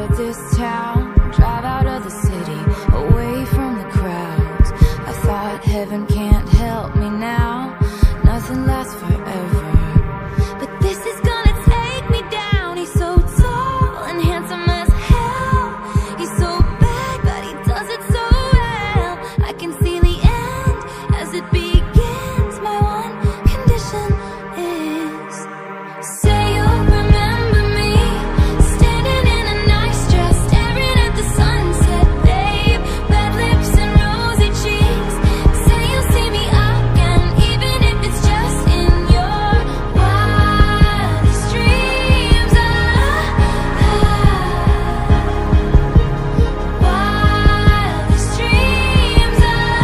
of this town, drive out of the city, away from the crowds. I thought heaven can't help me now, nothing lasts forever. But this is gonna take me down. He's so tall and handsome as hell. He's so bad, but he does it so well. I can see the end as it begins. My one condition is, say you'll remember me, standing in a nice dress, staring at the sunset, babe. Red lips and rosy cheeks. Say you'll see me again, even if it's just in your wildest dreams. Wildest dreams.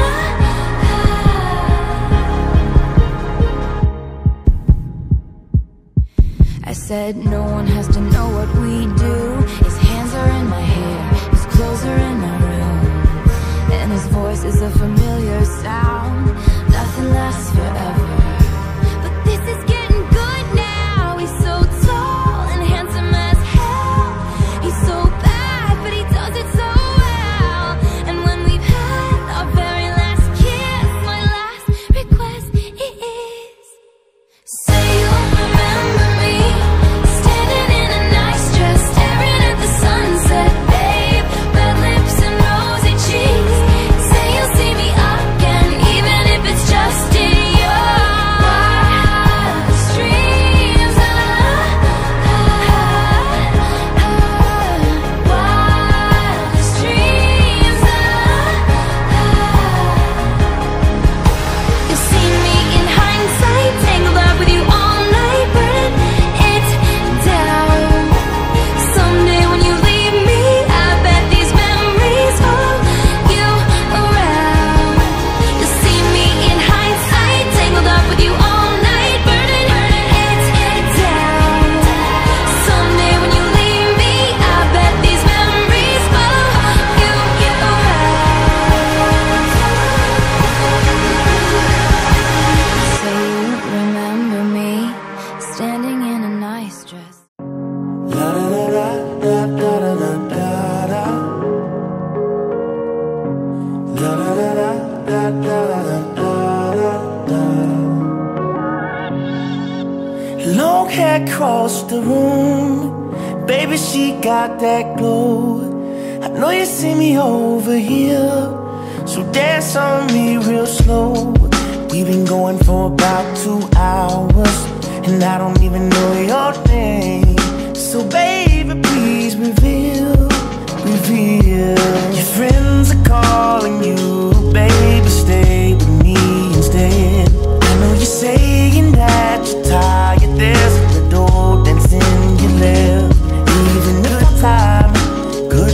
I said no one has to know what we do. His hands are in my hair, his clothes are in my room, and his voice is a familiar sound. Nothing lasts forever, but this is getting good now. He's so tall and handsome as hell. He's so bad, but he does it so well. And when we've had our very last kiss, my last request is, say you'll remember me, standing in a nice dress, staring at the sunset, babe. Red lips and rosy cheeks. Say you'll see me again, even if it's just in your wildest dreams. Wildest dreams. You'll see me in hindsight, tangled up with you all night, burning it down. Someday when you leave me, I bet these memories follow you around. You'll see me in hindsight, tangled up with you all night, burning it down. Someday when you leave me, I bet these memories follow you around. Say you remember me, standing in a nice dress. La da da da da da da da da. La da da da da da da da da. Long hair across the room, baby, she got that glow. I know you see me over here, so dance on me real slow. We've been going for about 2 hours, and I don't even know your name. So baby, please reveal. Your friends are calling you, baby, stay with me instead. I know you're saying that you're tired, there's the door dancing you left. Even if the time, good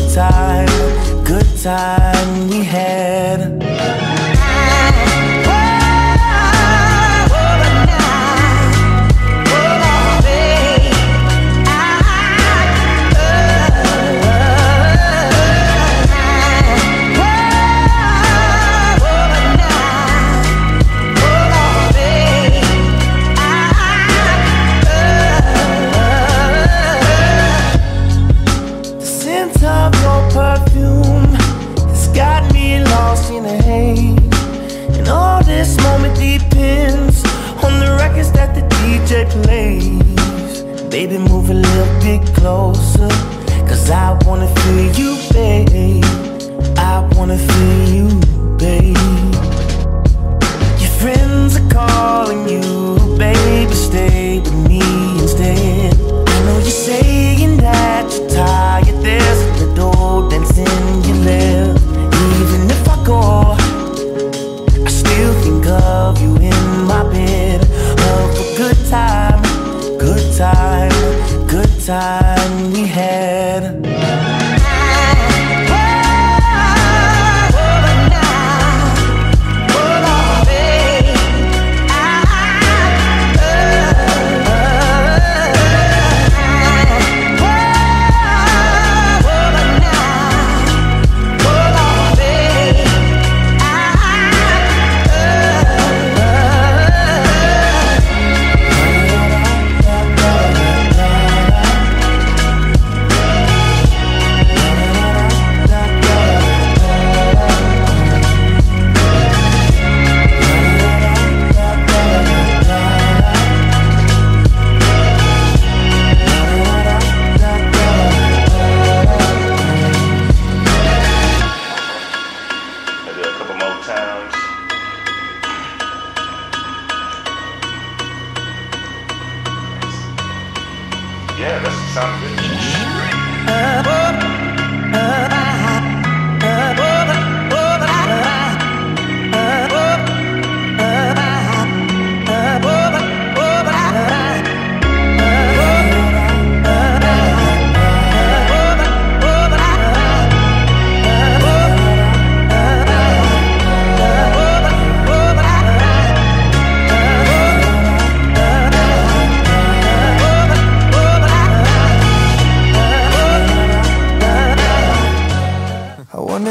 time we had. The scent of your perfume has got me lost in a haze, and all this moment depends on the records that the DJ plays. Baby, move a little bit closer, 'cause I wanna feel you, babe. I wanna feel you, babe. Your friends are calling you, baby, stay with me instead. I know you're saying that you're tired, there's the door dancing you left. Even if I go, I still think of you in my bed. Oh, for good time we had.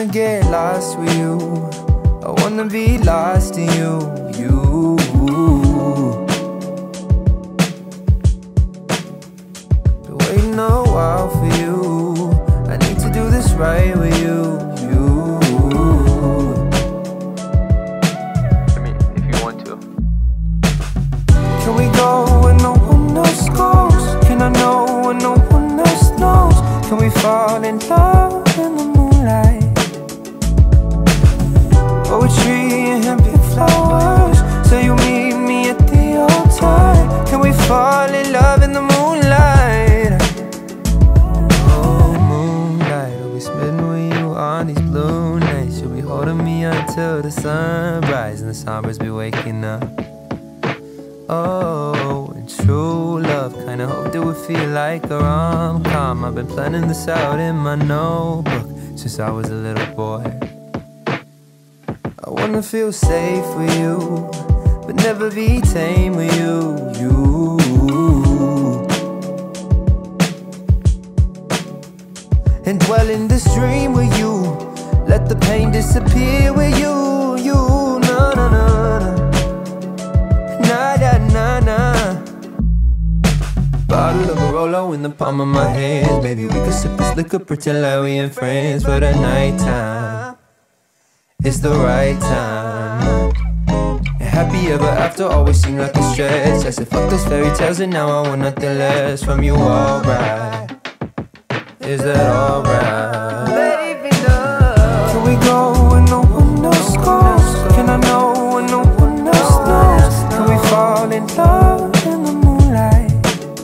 wanna get lost with you. I wanna be lost in you, you. Been waiting a while for you. I need to do this right with you, you. I mean, if you want to. Can we go where no one else goes? Can I know when no one else knows? Can we fall in love in the moonlight? Poetry and big flowers. So you meet me at the altar. Can we fall in love in the moonlight? Oh, moonlight, I'll be spending with you on these blue nights. You'll be holding me until the sunrise and the songbirds be waking up. Oh, and true love, kinda hoped it would feel like a rom-com. I've been planning this out in my notebook since I was a little boy. I wanna feel safe with you, but never be tame with you, you. And dwell in this dream with you, let the pain disappear with you, you. No, no, no, no. Nah. Bottle of a Rolo in the palm of my hands. Maybe we could sip this liquor, pretend like we ain't friends for the nighttime. It's the right time. And happy ever after always seemed like a stretch. I said fuck those fairy tales and now I want nothing less from you, alright? Is that alright? Baby, love. Can we go where no one else goes? Can I know when no one else knows? Can we fall in love in the moonlight?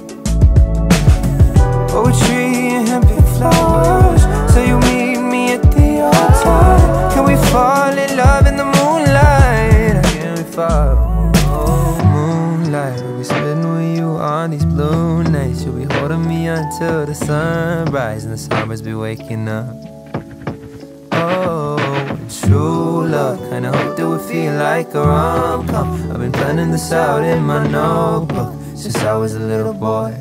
Poetry and big flowers. So you meet me at the altar. Can we fall in love in the moonlight? Can we fall? Oh, moonlight, I'll be spending with you on these blue nights. You'll be holding me until the sunrise and the songbirds be waking up. Oh, true love, kinda hoped it would feel like a rom-com. I've been planning this out in my notebook since I was a little boy.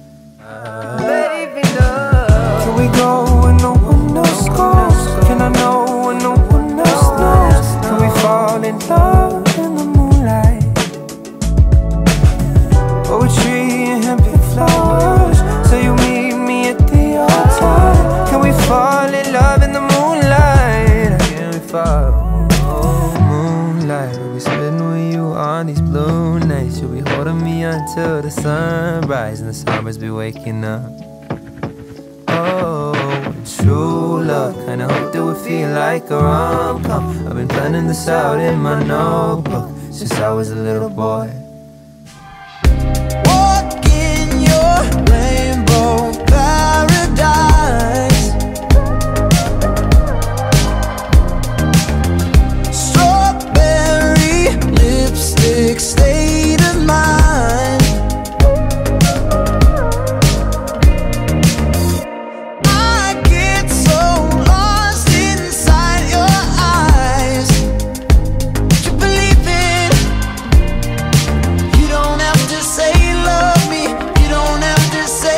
Baby, love. Can we go where no one else goes? Can I know when no one else knows? Can we fall in love in the moonlight? Poetry and big flowers. So you meet me at the altar. Can we fall in love in the moonlight? Can we fall? Oh, moonlight, I'll be spending with you on these blue nights. You'll be holding me until the sunrise and the songbirds be waking up. Oh, true love, kinda hoped it would feel like a rom-com. I've been planning this out in my notebook since I was a little boy. Walk in your rainbow paradise. Strawberry lipstick state of mind. I get so lost inside your eyes. You believe it. You don't have to say love me. You don't have to say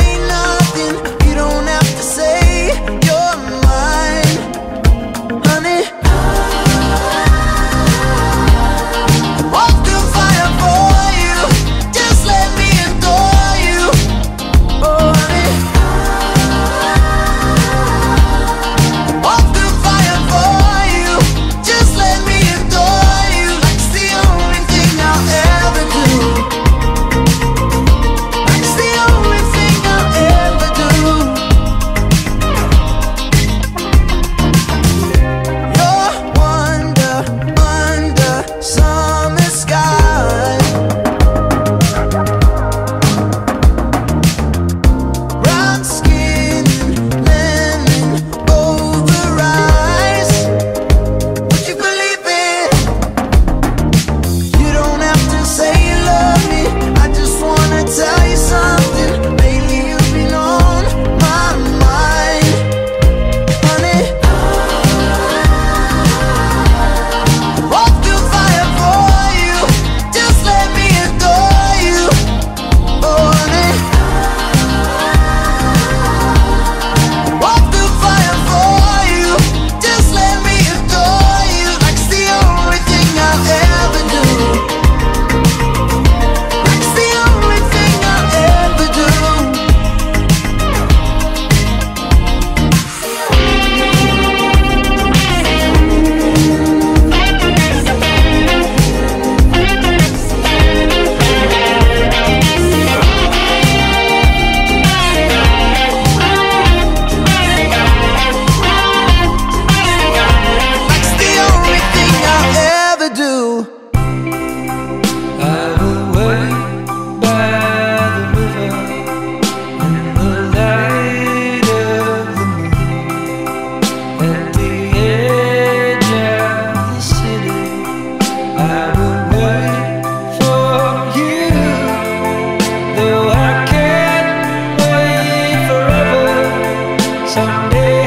found it.